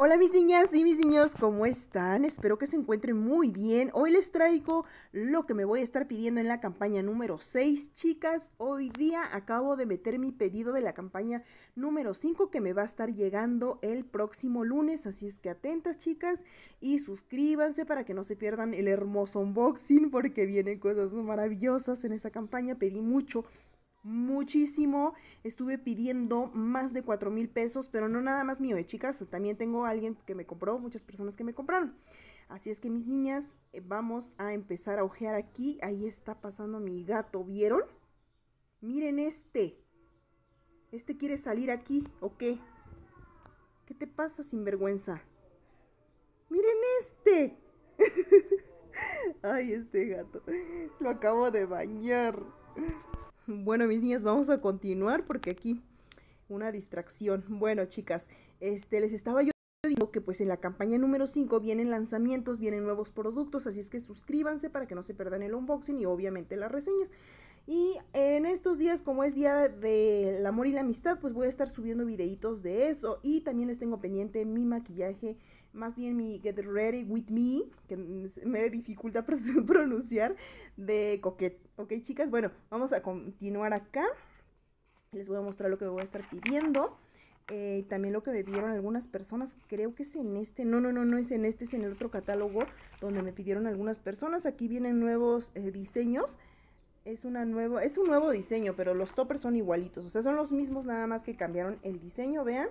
Hola mis niñas y mis niños, ¿cómo están? Espero que se encuentren muy bien. Hoy les traigo lo que me voy a estar pidiendo en la campaña número 6, chicas. Hoy día acabo de meter mi pedido de la campaña número 5 que me va a estar llegando el próximo lunes. Así es que atentas, chicas, y suscríbanse para que no se pierdan el hermoso unboxing porque vienen cosas maravillosas en esa campaña. Pedí muchísimo, estuve pidiendo más de 4,000 pesos, pero no nada más mío, chicas, también tengo a alguien que me compró, muchas personas que me compraron. Así es que mis niñas, vamos a empezar a ojear aquí. Ahí está pasando mi gato, ¿vieron? Miren este quiere salir aquí, ¿o qué? ¿Qué te pasa, sinvergüenza? Miren este. Ay, este gato, lo acabo de bañar. Bueno, mis niñas, vamos a continuar porque aquí una distracción. Bueno, chicas, les estaba yo diciendo que pues en la campaña número 5 vienen lanzamientos, vienen nuevos productos, así es que suscríbanse para que no se pierdan el unboxing y obviamente las reseñas. Y en estos días, como es día del amor y la amistad, pues voy a estar subiendo videitos de eso. Y también les tengo pendiente mi maquillaje, más bien mi Get Ready With Me, que me dificulta pronunciar, de Coquette. Ok, chicas, bueno, vamos a continuar acá. Les voy a mostrar lo que me voy a estar pidiendo. También lo que me pidieron algunas personas, creo que es en este, no es en este, es en el otro catálogo donde me pidieron algunas personas. Aquí vienen nuevos diseños. Es un nuevo diseño, pero los toppers son igualitos, o sea, son los mismos, nada más que cambiaron el diseño, vean.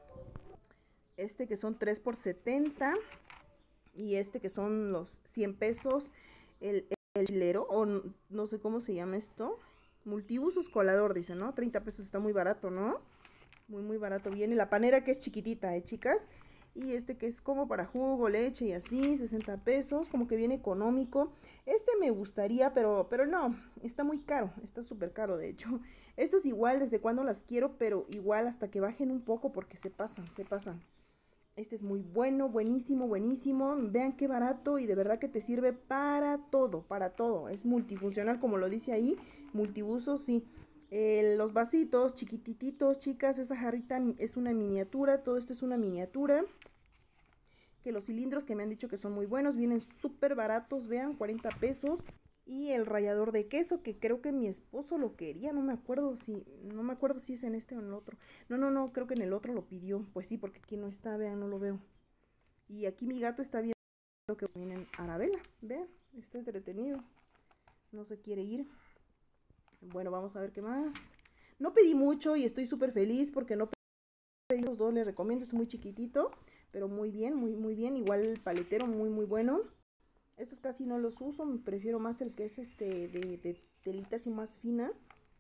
Este que son 3 por 70 y este que son los 100 pesos, el hilero, o no sé cómo se llama esto, multiusos colador, dice, ¿no? 30 pesos, está muy barato, ¿no? Muy barato viene. La panera que es chiquitita, chicas. Y este que es como para jugo, leche y así, 60 pesos, como que viene económico. Este me gustaría, pero no, está muy caro, está súper caro de hecho. Esto es igual, desde cuando las quiero, pero igual hasta que bajen un poco porque se pasan. Este es muy bueno, buenísimo. Vean qué barato y de verdad que te sirve para todo, para todo. Es multifuncional, como lo dice ahí, multiuso, sí. Los vasitos chiquitititos, chicas, esa jarrita es una miniatura, todo esto es una miniatura. Que los cilindros que me han dicho que son muy buenos, vienen súper baratos, vean, 40 pesos. Y el rallador de queso, que creo que mi esposo lo quería, no me acuerdo si es en este o en el otro. No, creo que en el otro lo pidió. Pues sí, porque aquí no está, vean, no lo veo. Y aquí mi gato está viendo que viene en Arabella, vean, está entretenido. No se quiere ir. Bueno, vamos a ver qué más. No pedí mucho y estoy súper feliz porque no pedí los dos, les recomiendo, es muy chiquitito, pero muy bien, muy bien. Igual el paletero, muy bueno. Estos casi no los uso, prefiero más el que es de telita así más fina.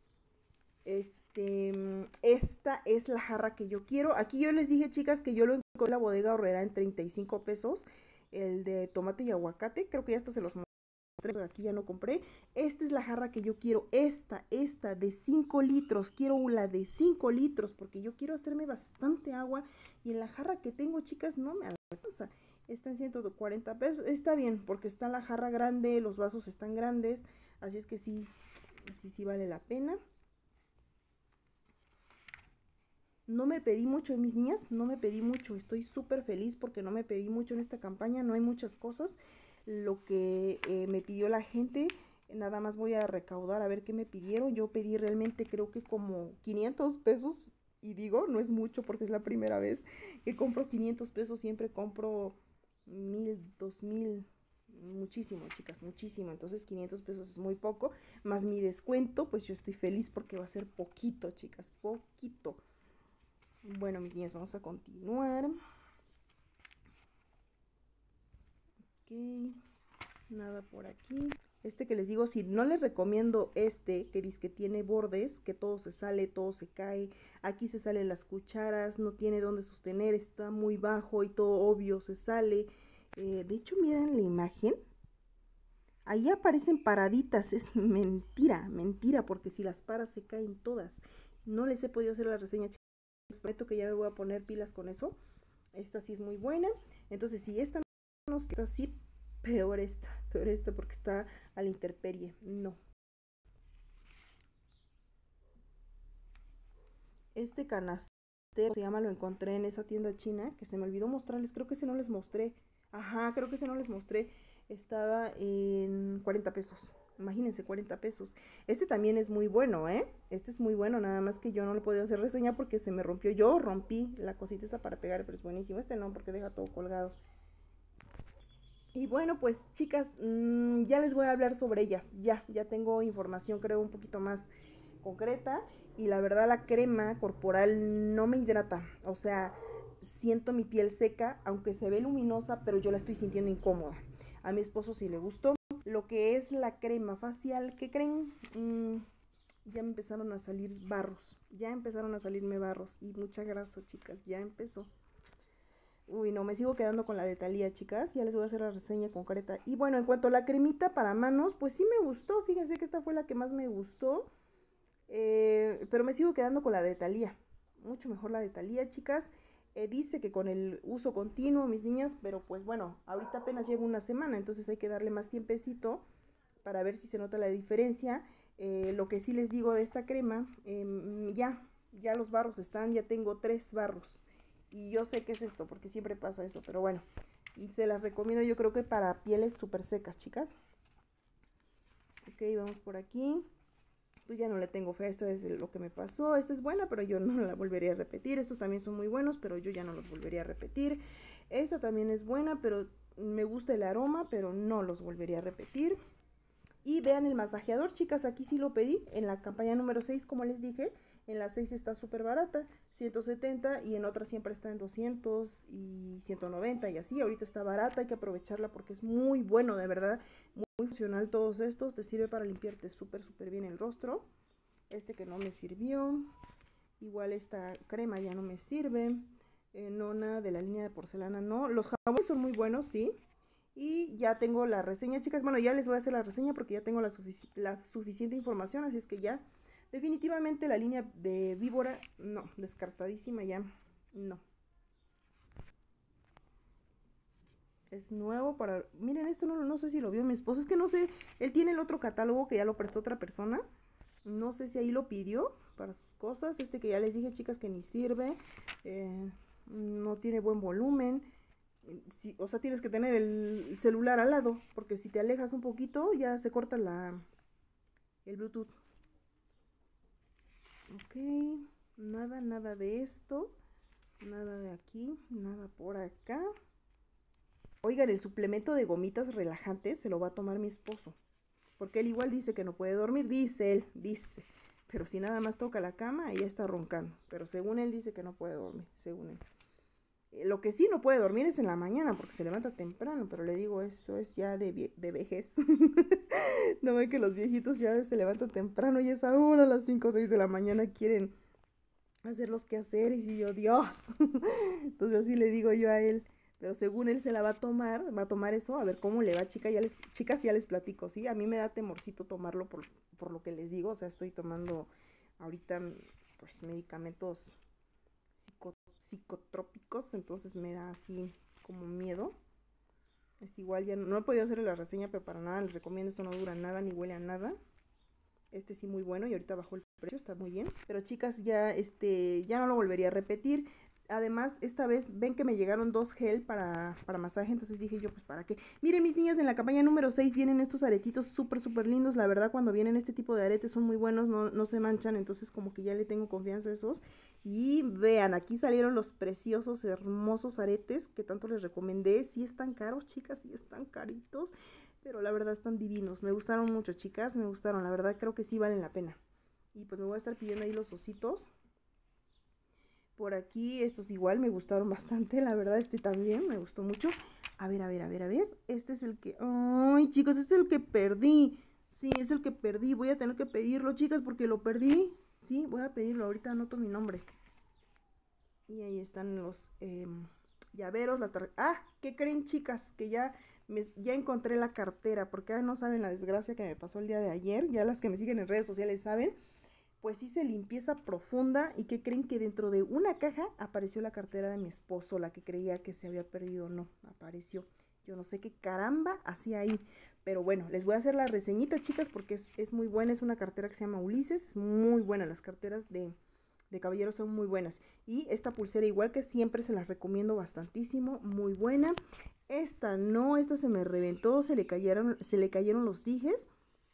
Esta es la jarra que yo quiero. Aquí yo les dije, chicas, que yo lo encontré en la bodega horrera en 35 pesos. El de tomate y aguacate, creo que ya hasta se los mostré, aquí ya no compré. Esta es la jarra que yo quiero, esta de 5 litros. Quiero la de 5 litros porque yo quiero hacerme bastante agua. Y en la jarra que tengo, chicas, no me alcanza. Está en 140 pesos. Está bien, porque está la jarra grande, los vasos están grandes. Así es que sí vale la pena. No me pedí mucho, mis niñas, no me pedí mucho. Estoy súper feliz porque no me pedí mucho en esta campaña. No hay muchas cosas. Lo que me pidió la gente, nada más voy a recaudar a ver qué me pidieron. Yo pedí realmente creo que como 500 pesos. Y digo, no es mucho porque es la primera vez que compro 500 pesos. Siempre compro 1000, 2000. Muchísimo, chicas, muchísimo. Entonces 500 pesos es muy poco. Más mi descuento, pues yo estoy feliz porque va a ser poquito, chicas, poquito. Bueno, mis niñas, vamos a continuar. Ok, nada por aquí. Este que les digo, si no les recomiendo que dice que tiene bordes, que todo se sale, todo se cae. Aquí se salen las cucharas, no tiene dónde sostener, está muy bajo y todo obvio se sale. De hecho, miren la imagen. Ahí aparecen paraditas, es mentira, porque si las paras se caen todas. No les he podido hacer la reseña, chicos. Les prometo que ya me voy a poner pilas con eso. Esta sí es muy buena. Entonces, si esta no está así, peor esta porque está a la intemperie. No. Este canasto se llama, lo encontré en esa tienda china, que se me olvidó mostrarles, creo que ese no les mostré. Ajá, creo que ese no les mostré. Estaba en 40 pesos. Imagínense, 40 pesos. Este también es muy bueno, ¿eh? Este es muy bueno, nada más que yo no le podía hacer reseña porque se me rompió. Yo rompí la cosita esa para pegar, pero es buenísimo. Este no, porque deja todo colgado. Y bueno, pues chicas, ya les voy a hablar sobre ellas. Ya tengo información, creo, un poquito más concreta. Y la verdad, la crema corporal no me hidrata. O sea, siento mi piel seca, aunque se ve luminosa, pero yo la estoy sintiendo incómoda. A mi esposo sí le gustó. Lo que es la crema facial, ¿qué creen? Ya me empezaron a salir barros. Ya empezaron a salirme barros. Y mucha grasa, chicas. Ya empezó. Uy, no, me sigo quedando con la de Thalía, chicas. Ya les voy a hacer la reseña concreta. Y bueno, en cuanto a la cremita para manos, pues sí me gustó. Fíjense que esta fue la que más me gustó. Pero me sigo quedando con la de Thalía. Mucho mejor la de Thalía, chicas. Dice que con el uso continuo, mis niñas, pero pues bueno, ahorita apenas llevo una semana, entonces hay que darle más tiempecito para ver si se nota la diferencia. Lo que sí les digo de esta crema, ya los barros están, ya tengo 3 barros. Y yo sé qué es esto, porque siempre pasa eso, pero bueno, se las recomiendo yo creo que para pieles súper secas, chicas. Ok, vamos por aquí. Pues ya no le tengo fe, esta es lo que me pasó. Esta es buena, pero yo no la volvería a repetir. Estos también son muy buenos, pero yo ya no los volvería a repetir. Esta también es buena, pero me gusta el aroma, pero no los volvería a repetir. Y vean el masajeador, chicas, aquí sí lo pedí en la campaña número 6, como les dije. En la 6 está súper barata, 170, y en otra siempre está en 200 y 190 y así. Ahorita está barata, hay que aprovecharla porque es muy bueno, de verdad, muy funcional todos estos. Te sirve para limpiarte súper bien el rostro. Este que no me sirvió, igual esta crema ya no me sirve. Nona de la línea de porcelana no. Los jabones son muy buenos, sí. Y ya tengo la reseña, chicas. Bueno, ya les voy a hacer la reseña porque ya tengo la suficiente información. Así es que ya, definitivamente la línea de víbora, no, descartadísima ya, no. Es nuevo para... Miren, esto no sé si lo vio mi esposo. Es que no sé, él tiene el otro catálogo que ya lo prestó otra persona. No sé si ahí lo pidió para sus cosas. Este que ya les dije, chicas, que ni sirve. No tiene buen volumen. Sí, o sea, tienes que tener el celular al lado, porque si te alejas un poquito ya se corta el Bluetooth. Ok, nada de esto, nada de aquí, nada por acá. Oigan, el suplemento de gomitas relajantes se lo va a tomar mi esposo, porque él igual dice que no puede dormir, dice él, dice. Pero si nada más toca la cama, ella está roncando. Pero según él dice que no puede dormir, según él. Lo que sí no puede dormir es en la mañana porque se levanta temprano, pero le digo, eso es ya de vejez. No ven que los viejitos ya se levantan temprano y es ahora a las 5 o 6 de la mañana quieren hacer los quehaceres y yo, Dios. Entonces así le digo yo a él, pero según él se la va a tomar eso, a ver cómo le va, chicas, ya les platico, ¿sí? A mí me da temorcito tomarlo por lo que les digo, o sea, estoy tomando ahorita pues medicamentos psicotrópicos, entonces me da así como miedo. Es igual, ya no he podido hacer la reseña, pero para nada les recomiendo, esto no dura nada ni huele a nada. Este sí muy bueno y ahorita bajó el precio, está muy bien. Pero chicas, ya no lo volvería a repetir. Además, esta vez ven que me llegaron 2 gel para masaje, entonces dije yo, pues ¿para qué? Miren, mis niñas, en la campaña número 6 vienen estos aretitos súper lindos. La verdad, cuando vienen este tipo de aretes son muy buenos, no se manchan, entonces como que ya le tengo confianza a esos. Y vean, aquí salieron los preciosos, hermosos aretes que tanto les recomendé. Sí están caros, chicas, sí están caritos, pero la verdad están divinos. Me gustaron mucho, chicas, me gustaron, la verdad creo que sí valen la pena. Y pues me voy a estar pidiendo ahí los ositos. Por aquí, estos igual me gustaron bastante, la verdad, este también me gustó mucho. A ver, este es el que... Ay, chicos, este es el que perdí. Sí, es el que perdí, voy a tener que pedirlo, chicas, porque lo perdí. Sí, voy a pedirlo, ahorita anoto mi nombre. Y ahí están los llaveros, las tarjetas. Ah, ¿qué creen, chicas? Que ya encontré la cartera, porque no saben la desgracia que me pasó el día de ayer. Ya las que me siguen en redes sociales saben. Pues hice limpieza profunda y ¿qué creen? Que dentro de una caja apareció la cartera de mi esposo, la que creía que se había perdido, no, apareció. Yo no sé qué caramba hacía ahí, pero bueno, les voy a hacer la reseñita, chicas, porque es muy buena, es una cartera que se llama Ulises, es muy buena las carteras de caballero son muy buenas. Y esta pulsera igual que siempre se las recomiendo bastantísimo, muy buena. Esta no, esta se me reventó, se le cayeron los dijes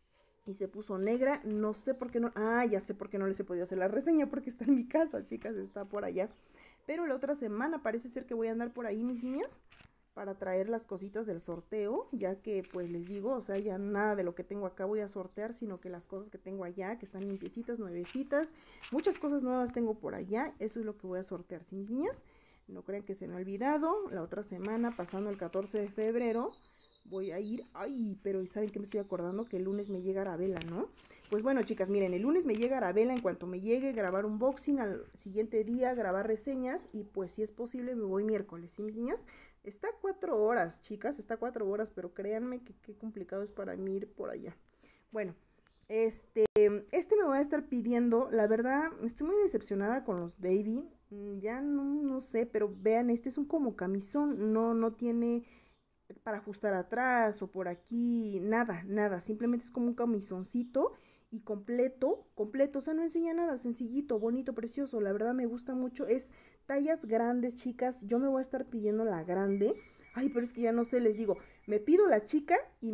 y se puso negra. No sé por qué no, ya sé por qué no les he podido hacer la reseña, porque está en mi casa, chicas, está por allá. Pero la otra semana parece ser que voy a andar por ahí, mis niñas, para traer las cositas del sorteo, ya que pues les digo, o sea, ya nada de lo que tengo acá voy a sortear, sino que las cosas que tengo allá, que están limpiecitas, nuevecitas, muchas cosas nuevas tengo por allá, eso es lo que voy a sortear, ¿sí, mis niñas? No crean que se me ha olvidado, la otra semana, pasando el 14 de febrero, voy a ir, pero ¿saben qué me estoy acordando? Que el lunes me llega Arabella, ¿no? Pues bueno, chicas, miren, el lunes me llega Arabella, en cuanto me llegue, grabar unboxing, al siguiente día grabar reseñas, y pues si es posible me voy miércoles, ¿sí, mis niñas? Está 4 horas, chicas, está 4 horas, pero créanme que qué complicado es para mí ir por allá. Bueno, este me voy a estar pidiendo, la verdad, estoy muy decepcionada con los baby, ya no sé, pero vean, este es un como camisón, no tiene para ajustar atrás o por aquí, nada, simplemente es como un camisoncito y completo, o sea, no enseña nada, sencillito, bonito, precioso, la verdad me gusta mucho, es tallas grandes, chicas, yo me voy a estar pidiendo la grande, pero es que ya no sé, les digo, me pido la chica y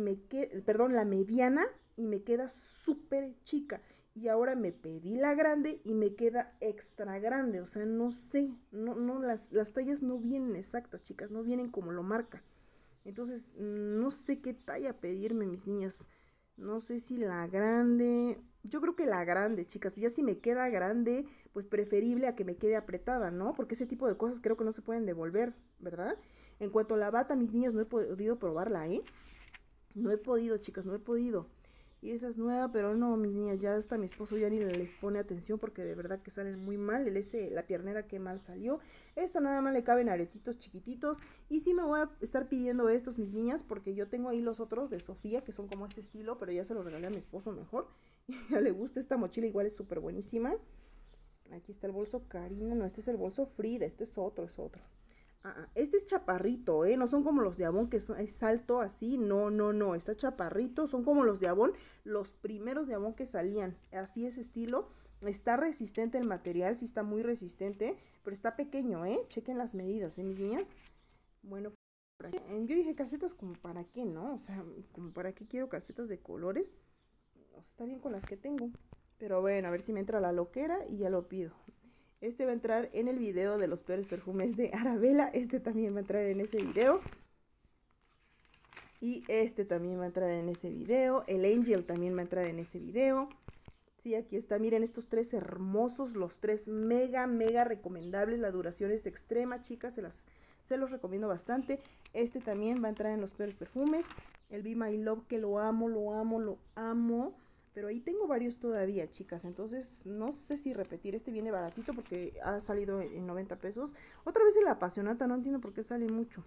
la mediana y me queda súper chica, y ahora me pedí la grande y me queda extra grande, o sea, no sé, las tallas no vienen exactas, chicas, no vienen como lo marca. Entonces, no sé qué talla pedirme, mis niñas. No sé si la grande. Yo creo que la grande, chicas. Ya si me queda grande, pues preferible a que me quede apretada, ¿no? Porque ese tipo de cosas creo que no se pueden devolver, ¿verdad? En cuanto a la bata, mis niñas, no he podido probarla, ¿eh? No he podido, chicas, no he podido. Y esa es nueva, pero no, mis niñas, ya hasta mi esposo ya ni les pone atención porque de verdad que salen muy mal. La piernera que mal salió. Esto nada más le caben aretitos chiquititos. Y sí me voy a estar pidiendo estos, mis niñas, porque yo tengo ahí los otros de Sofía, que son como este estilo, pero ya se los regalé a mi esposo mejor. Y ya le gusta esta mochila, igual es súper buenísima. Aquí está el bolso Karina, no, este es el bolso Frida, este es otro, este es chaparrito, no son como los de Avon, que es alto así, no, está chaparrito, son como los de Avon, los primeros de Avon que salían, así es estilo, está resistente el material, sí está muy resistente, pero está pequeño, chequen las medidas, mis niñas. Bueno, yo dije calcetas como para qué, ¿no? O sea, como para qué quiero calcetas de colores, o sea, está bien con las que tengo, pero bueno, a ver si me entra la loquera y ya lo pido. Este va a entrar en el video de los peores perfumes de Arabella. Este también va a entrar en ese video. Y este también va a entrar en ese video. El Angel también va a entrar en ese video. Sí, aquí está. Miren estos tres hermosos. Los tres mega recomendables. La duración es extrema, chicas. Se los recomiendo bastante. Este también va a entrar en los peores perfumes. El Be My Love, que lo amo. Pero ahí tengo varios todavía, chicas. Entonces, no sé si repetir. Este viene baratito porque ha salido en 90 pesos. Otra vez el Apasionata. No entiendo por qué sale mucho.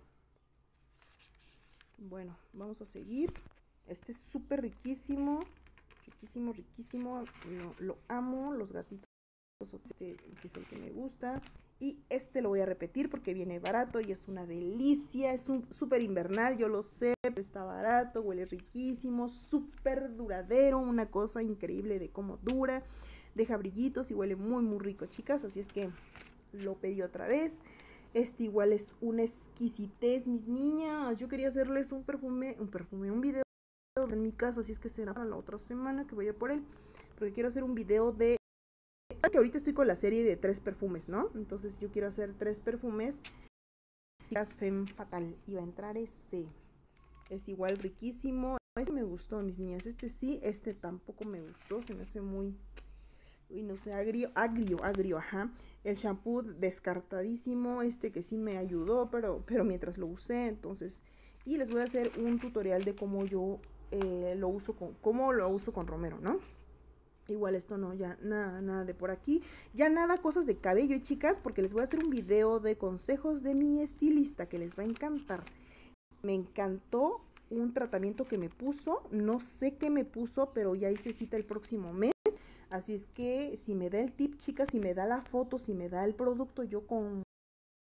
Bueno, vamos a seguir. Este es súper riquísimo. Riquísimo. Lo amo. Los gatitos. Que es el que me gusta. Y este lo voy a repetir porque viene barato y es una delicia. Es un súper invernal, yo lo sé, pero está barato, huele riquísimo, súper duradero, una cosa increíble de cómo dura, deja brillitos y huele muy rico, chicas. Así es que lo pedí otra vez. Este igual es una exquisitez, mis niñas. Yo quería hacerles un video en mi casa, así es que será para la otra semana que voy a por él, porque quiero hacer un video de que ahorita estoy con la serie de 3 perfumes, ¿no? Entonces yo quiero hacer 3 perfumes. Femme Fatal. Y va a entrar ese. Es igual riquísimo. Este me gustó, mis niñas. Este sí, este tampoco me gustó. Se me hace muy... Uy, no sé, agrio, ajá. El shampoo descartadísimo. Este que sí me ayudó, pero mientras lo usé, entonces... Y les voy a hacer un tutorial de cómo yo cómo lo uso con Romero, ¿no? Igual esto no, ya nada de por aquí. Ya nada cosas de cabello, chicas, porque les voy a hacer un video de consejos de mi estilista que les va a encantar. Me encantó un tratamiento que me puso. No sé qué me puso, pero ya hice cita el próximo mes. Así es que si me da el tip, chicas, si me da la foto, si me da el producto, yo con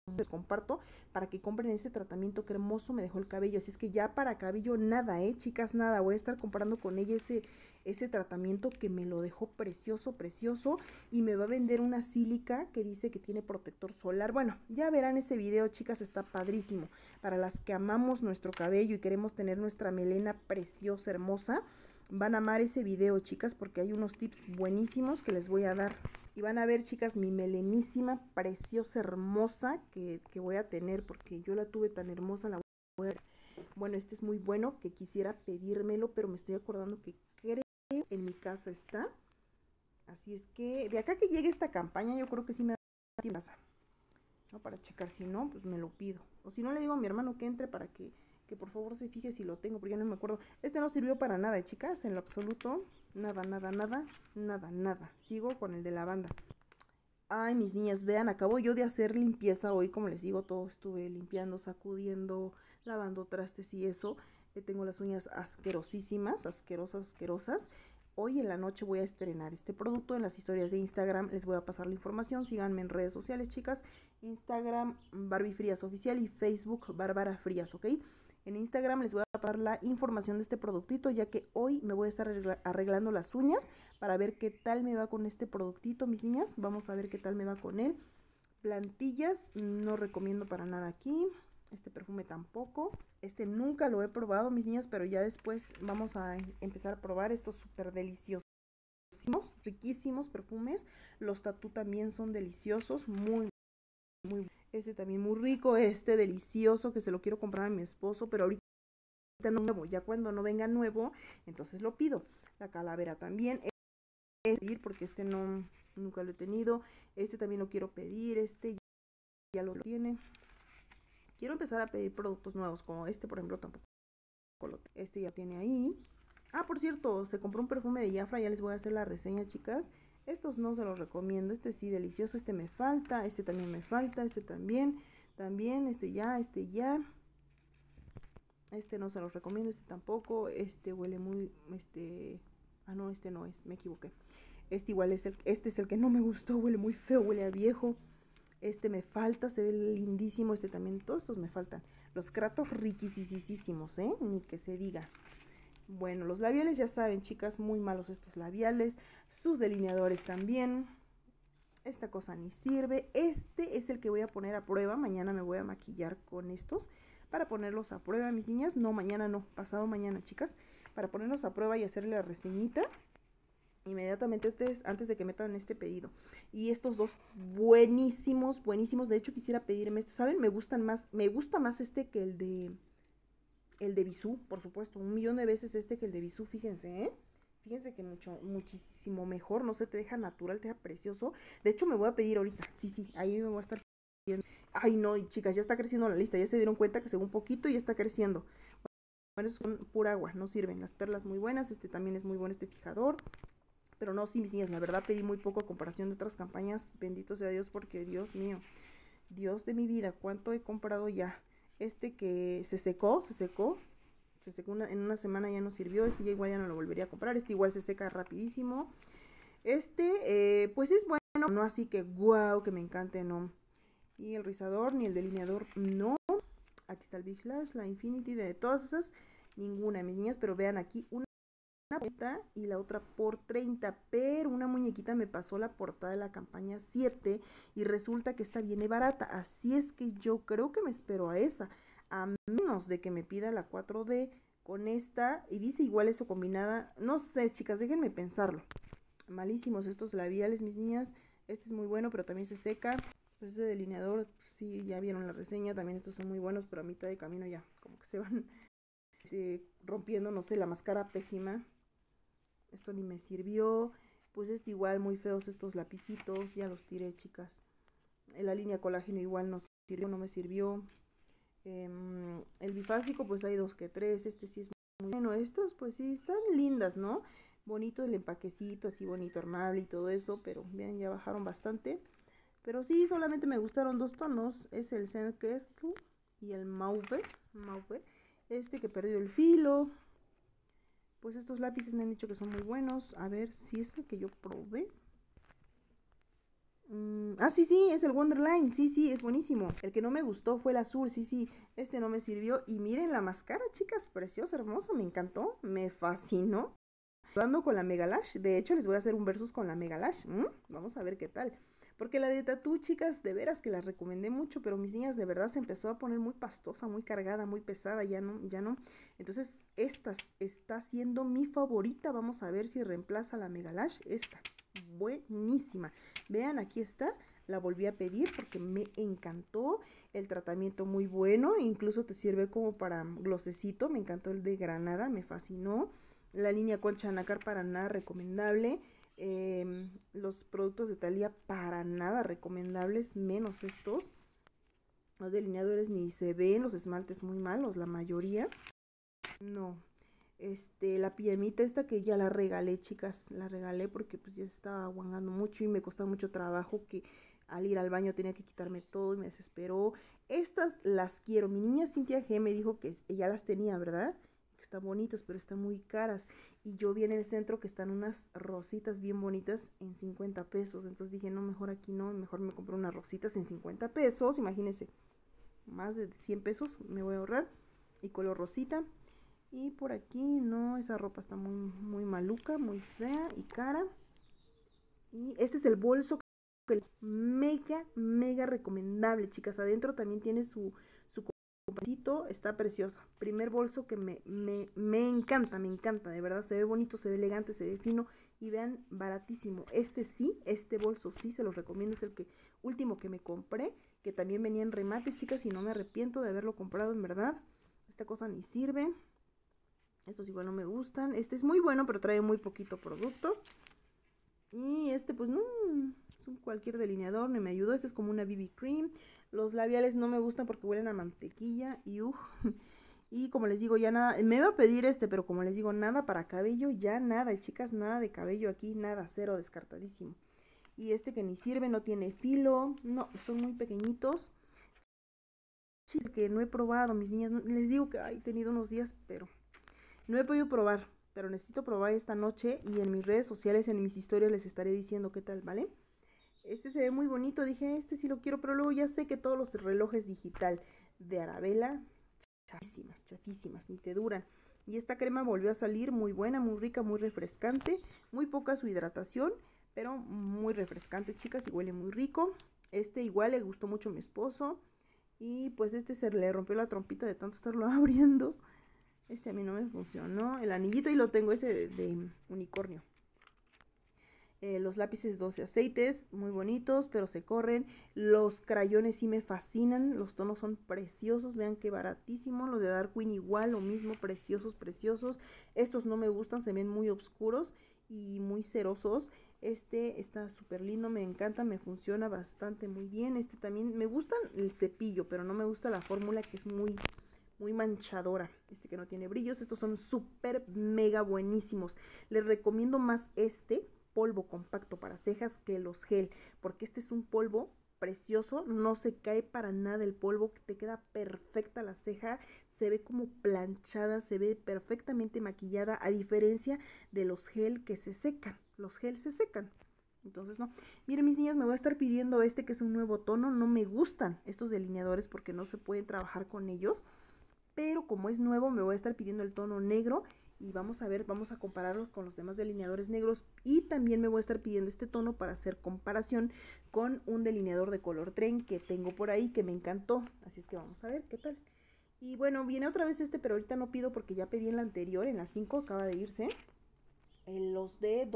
les comparto para que compren ese tratamiento que hermoso me dejó el cabello. Así es que ya para cabello nada, chicas, nada. Voy a estar comparando con ella ese tratamiento que me lo dejó precioso, precioso. Y me va a vender una sílica que dice que tiene protector solar. Bueno, ya verán ese video, chicas, está padrísimo. Para las que amamos nuestro cabello y queremos tener nuestra melena preciosa, hermosa, van a amar ese video, chicas, porque hay unos tips buenísimos que les voy a dar. Y van a ver, chicas, mi melenísima, preciosa, hermosa que voy a tener, porque yo la tuve tan hermosa, la voy a ver. Bueno, este es muy bueno, que quisiera pedírmelo, pero me estoy acordando que creo en mi casa está. Así es que de acá que llegue esta campaña, yo creo que sí me da tiempo, ¿no? Para checar, si no, pues me lo pido. O si no, le digo a mi hermano que entre para que por favor se fije si lo tengo, porque ya no me acuerdo. Este no sirvió para nada, chicas, en lo absoluto. Nada, nada, nada, nada, nada. Sigo con el de la banda. Ay, mis niñas, vean, acabo yo de hacer limpieza hoy, como les digo, todo estuve limpiando, sacudiendo, lavando trastes y eso. Tengo las uñas asquerosísimas, asquerosas, asquerosas. Hoy en la noche voy a estrenar este producto en las historias de Instagram. Les voy a pasar la información. Síganme en redes sociales, chicas. Instagram, Barbie Frías Oficial, y Facebook, Bárbara Frías, ¿ok? En Instagram les voy a pasar la información de este productito, ya que hoy me voy a estar arreglando las uñas para ver qué tal me va con este productito, mis niñas. Vamos a ver qué tal me va con él. Plantillas, no recomiendo para nada aquí. Este perfume tampoco. Este nunca lo he probado, mis niñas, pero ya después vamos a empezar a probar estos súper deliciosos, riquísimos perfumes. Los Tatú también son deliciosos, muy este también muy rico, este delicioso que se lo quiero comprar a mi esposo, pero ahorita no nuevo, ya cuando no venga nuevo, entonces lo pido. La calavera también es pedir porque este no, nunca lo he tenido. Este también lo quiero pedir, este ya lo tiene. Quiero empezar a pedir productos nuevos, como este por ejemplo tampoco. Este ya tiene ahí. Ah, por cierto, se compró un perfume de Jafra, ya les voy a hacer la reseña, chicas. Estos no se los recomiendo, este sí, delicioso, este me falta, este también me falta, este también, este ya, este no se los recomiendo, este tampoco, este huele muy, ah no, este no es, me equivoqué. Este igual es este es el que no me gustó, huele muy feo, huele a viejo. Este me falta, se ve lindísimo, este también, todos estos me faltan. Los Kratos riquisísimos, ni que se diga. Bueno, los labiales ya saben, chicas, muy malos estos labiales. Sus delineadores también. Esta cosa ni sirve. Este es el que voy a poner a prueba. Mañana me voy a maquillar con estos para ponerlos a prueba, mis niñas. No, mañana no, pasado mañana, chicas. Para ponerlos a prueba y hacerle la reseñita inmediatamente antes de que metan este pedido. Y estos dos buenísimos, buenísimos. De hecho quisiera pedirme estos, ¿saben? Me gusta más este que el de Bisú, por supuesto, 1.000.000 de veces este que el de Bisú, fíjense, fíjense que muchísimo mejor, no se te deja natural, te deja precioso. De hecho me voy a pedir ahorita, sí, ahí me voy a estar pidiendo. Ay no, y chicas, ya está creciendo la lista, ya se dieron cuenta que según poquito ya está creciendo. Bueno, son pura agua, no sirven. Las perlas muy buenas, este también es muy bueno, este fijador. Pero no, sí, mis niñas, la verdad pedí muy poco a comparación de otras campañas. Bendito sea Dios, porque Dios mío, Dios de mi vida, ¿cuánto he comprado ya? Este que se secó en una semana, ya no sirvió. Este ya igual ya no lo volvería a comprar. Este igual se seca rapidísimo. Este, pues es bueno, no así que wow, que me encante, no. Y el rizador, ni el delineador, no. Aquí está el Big Lash, la Infinity, de todas esas, ninguna, mis niñas. Pero vean aquí, una y la otra por 30, pero una muñequita me pasó la portada de la campaña 7 y resulta que esta viene barata, así es que yo creo que me espero a esa, a menos de que me pida la 4D con esta, y dice igual eso combinada, no sé, chicas, déjenme pensarlo. Malísimos estos labiales, mis niñas. Este es muy bueno, pero también se seca. Pues ese delineador, sí, ya vieron la reseña, también estos son muy buenos, pero a mitad de camino ya como que se van rompiendo, no sé, la máscara pésima. Esto ni me sirvió. Pues este igual, muy feos estos lapicitos, ya los tiré, chicas. La línea colágeno igual no sirvió, no me sirvió. El bifásico, pues hay 2 que 3. Este sí es muy bueno. Estos, pues sí, están lindas, ¿no? Bonito el empaquecito, así bonito, armable y todo eso. Pero vean, ya bajaron bastante. Pero sí, solamente me gustaron 2 tonos. Es el Zen Kestel y el Mauve. Este que perdió el filo. Pues estos lápices me han dicho que son muy buenos. A ver si es el que yo probé. Sí, sí, es el Wonderline, sí, sí, es buenísimo. El que no me gustó fue el azul, sí, sí, este no me sirvió. Y miren la máscara, chicas, preciosa, hermosa, me encantó, me fascinó. Ando con la Megalash, de hecho les voy a hacer un versus con la Megalash, vamos a ver qué tal. Porque la de Tatú, chicas, de veras que la recomendé mucho, pero mis niñas de verdad se empezó a poner muy pastosa, muy cargada, muy pesada, ya no, ya no. Entonces, esta está siendo mi favorita, vamos a ver si reemplaza la Megalash, esta, buenísima. Vean, aquí está, la volví a pedir porque me encantó, el tratamiento muy bueno, incluso te sirve como para glosecito, me encantó el de granada, me fascinó. La línea Concha Nácar para nada recomendable. Los productos de Thalía para nada recomendables, menos estos. Los delineadores ni se ven, los esmaltes muy malos, la mayoría. No. La pijamita esta que ya la regalé, chicas, la regalé porque pues ya se estaba aguangando mucho y me costaba mucho trabajo que al ir al baño tenía que quitarme todo y me desesperó. Estas las quiero. Mi niña Cintia G me dijo que ya las tenía, ¿verdad? Que están bonitas, pero están muy caras. Y yo vi en el centro que están unas rositas bien bonitas en 50 pesos. Entonces dije, no, mejor aquí no, mejor me compro unas rositas en 50 pesos. Imagínense, más de 100 pesos me voy a ahorrar. Y color rosita. Y por aquí, no, esa ropa está muy, muy maluca, muy fea y cara. Y este es el bolso que es mega, mega recomendable, chicas. Adentro también tiene su compactito, está preciosa. Primer bolso que me encanta, de verdad. Se ve bonito, se ve elegante, se ve fino. Y vean, baratísimo. Este bolso sí, se los recomiendo. Es el último que me compré, que también venía en remate, chicas, y no me arrepiento de haberlo comprado, en verdad. Esta cosa ni sirve. Estos igual no me gustan. Este es muy bueno, pero trae muy poquito producto. Y pues no, es un cualquier delineador, no me ayudó. Este es como una BB cream. Los labiales no me gustan porque huelen a mantequilla. Y como les digo, ya nada. Me iba a pedir pero como les digo, nada para cabello, ya nada. Y chicas, nada de cabello aquí, nada, cero, descartadísimo. Y que ni sirve, no tiene filo. No, son muy pequeñitos. Que no he probado, mis niñas. Les digo que he tenido unos días, pero no he podido probar, pero necesito probar esta noche y en mis redes sociales, en mis historias les estaré diciendo qué tal, ¿vale? Este se ve muy bonito, dije, este sí lo quiero, pero luego ya sé que todos los relojes digital de Arabella, chafísimas, chafísimas, ni te duran. Y esta crema volvió a salir muy buena, muy rica, muy refrescante, muy poca su hidratación, pero muy refrescante, chicas, y huele muy rico. Igual le gustó mucho a mi esposo y pues se le rompió la trompita de tanto estarlo abriendo. A mí no me funcionó. El anillito y lo tengo ese de unicornio. Los lápices 12 aceites, muy bonitos, pero se corren. Los crayones sí me fascinan. Los tonos son preciosos. Vean qué baratísimo. Los de Darkwing igual, lo mismo, preciosos, preciosos. Estos no me gustan, se ven muy oscuros y muy cerosos. Está súper lindo, me encanta, me funciona bastante muy bien. También me gusta el cepillo, pero no me gusta la fórmula que es muy manchadora, que no tiene brillos. Estos son súper mega buenísimos. Les recomiendo más polvo compacto para cejas que los gel, porque es un polvo precioso, no se cae para nada el polvo, te queda perfecta la ceja, se ve como planchada, se ve perfectamente maquillada, a diferencia de los gel que se secan. Los gel se secan, entonces no. Miren, mis niñas, me voy a estar pidiendo que es un nuevo tono. No me gustan estos delineadores porque no se pueden trabajar con ellos, pero como es nuevo me voy a estar pidiendo el tono negro y vamos a ver, vamos a compararlo con los demás delineadores negros, y también me voy a estar pidiendo este tono para hacer comparación con un delineador de color tren que tengo por ahí que me encantó, así es que vamos a ver qué tal. Y bueno, viene otra vez pero ahorita no pido porque ya pedí en la anterior, en la 5 acaba de irse, los de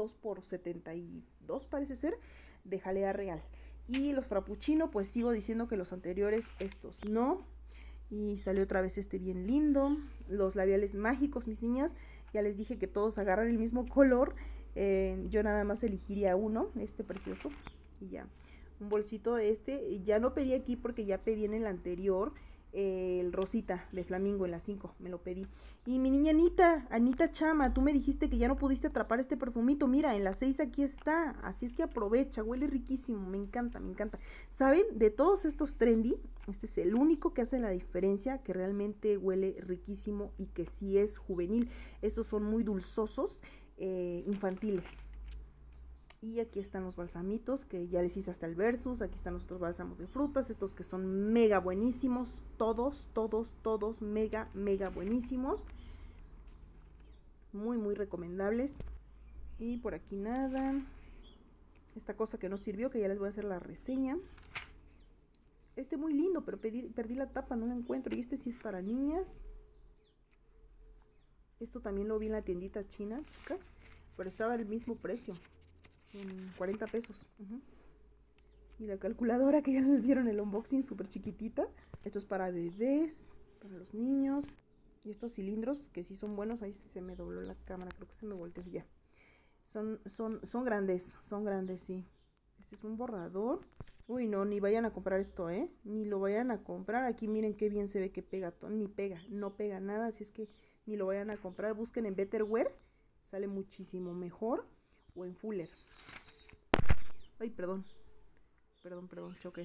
2x72 parece ser, de jalea real. Y los frappuccino, pues sigo diciendo que los anteriores, estos no. Y salió otra vez bien lindo. Los labiales mágicos, mis niñas, ya les dije que todos agarran el mismo color. Yo nada más elegiría uno, precioso. Y ya, un bolsito ya no pedí aquí porque ya pedí en el anterior el rosita de flamingo en la 5, me lo pedí. Y mi niña Anita Chama, tú me dijiste que ya no pudiste atrapar este perfumito, mira, en la 6 aquí está, así es que aprovecha, huele riquísimo, me encanta, me encanta. ¿Saben? De todos estos trendy, este es el único que hace la diferencia, que realmente huele riquísimo y que sí es juvenil. Estos son muy dulzosos, infantiles. Y aquí están los balsamitos, que ya les hice hasta el versus. Aquí están los otros bálsamos de frutas, estos que son mega buenísimos. Todos mega buenísimos. Muy, muy recomendables. Y por aquí nada. Esta cosa que no sirvió, que ya les voy a hacer la reseña. Este muy lindo, pero perdí la tapa, no la encuentro. Y este sí es para niñas. Esto también lo vi en la tiendita china, chicas. Pero estaba al mismo precio. En 40 pesos. Y la calculadora que ya vieron el unboxing, súper chiquitita. Esto es para bebés, para los niños. Y estos cilindros que sí son buenos. Ahí se me dobló la cámara, creo que se me volteó ya. Son grandes, sí. Este es un borrador. Uy, no, ni vayan a comprar esto, ni lo vayan a comprar. Aquí miren qué bien se ve que pega, ni pega, no pega nada. Así es que ni lo vayan a comprar. Busquen en Betterware, sale muchísimo mejor. O en Fuller. Ay, perdón, choqué.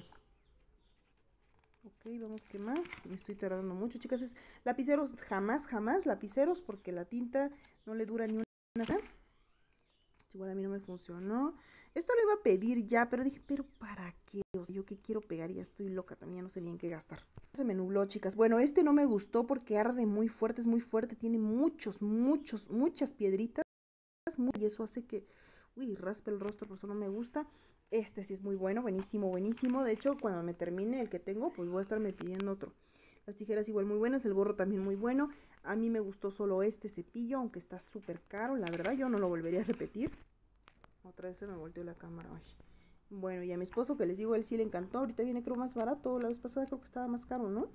Ok, vamos, ¿qué más? Me estoy tardando mucho, chicas. Es lapiceros, jamás lapiceros, porque la tinta no le dura ni una. Igual a mí no me funcionó. Esto lo iba a pedir ya, pero dije, ¿pero para qué? O sea, yo que quiero pegar y ya estoy loca también, no sé ni en qué gastar. Se me nubló, chicas. Bueno, este no me gustó porque arde muy fuerte, es muy fuerte. Tiene muchas piedritas. Y eso hace que, uy, raspe el rostro, por eso no me gusta. Este sí es muy bueno, buenísimo. De hecho, cuando me termine el que tengo, pues voy a estarme pidiendo otro. Las tijeras igual muy buenas, el gorro también muy bueno. A mí me gustó solo este cepillo, aunque está súper caro, la verdad, yo no lo volvería a repetir. Otra vez se me volteó la cámara. Ay. Bueno, y a mi esposo, que les digo, él sí le encantó. Ahorita viene creo más barato, la vez pasada creo que estaba más caro, ¿no?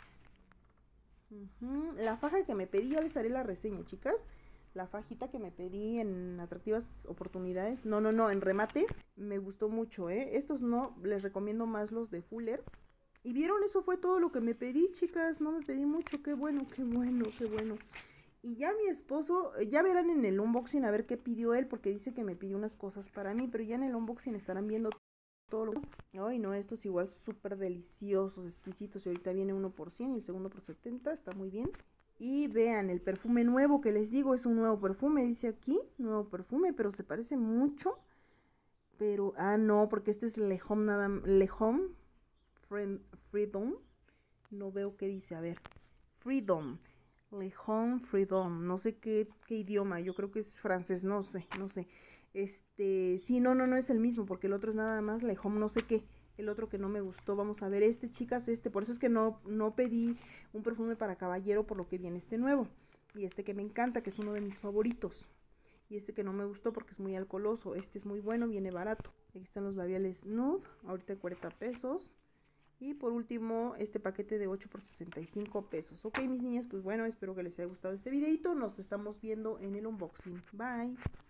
La faja que me pedí, ya les haré la reseña, chicas. La fajita que me pedí en atractivas oportunidades. No, en remate. Me gustó mucho, Estos no, les recomiendo más los de Fuller. Y vieron, eso fue todo lo que me pedí, chicas. No me pedí mucho, qué bueno. Y ya mi esposo, ya verán en el unboxing a ver qué pidió él, porque dice que me pidió unas cosas para mí, pero ya en el unboxing estarán viendo todo lo que... Ay, no, estos igual súper deliciosos, exquisitos. Y ahorita viene uno por 100 y el segundo por 70, está muy bien. Y vean, el perfume nuevo que les digo, es un nuevo perfume, dice aquí, nuevo perfume, pero se parece mucho. Pero, no, porque este es Le Homme Freedom. No veo qué dice, a ver. Freedom. Le Homme Freedom. No sé qué idioma, yo creo que es francés, no sé. Sí, no es el mismo, porque el otro es nada más Le Homme no sé qué. El otro que no me gustó, vamos a ver chicas, por eso es que no pedí un perfume para caballero, por lo que viene este nuevo. Y este que me encanta, que es uno de mis favoritos. Y este que no me gustó porque es muy alcoholoso. Este es muy bueno, viene barato. Aquí están los labiales Nude, ahorita en 40 pesos. Y por último, este paquete de 8 por 65 pesos. Ok, mis niñas, pues bueno, espero que les haya gustado este videito. Nos estamos viendo en el unboxing. Bye.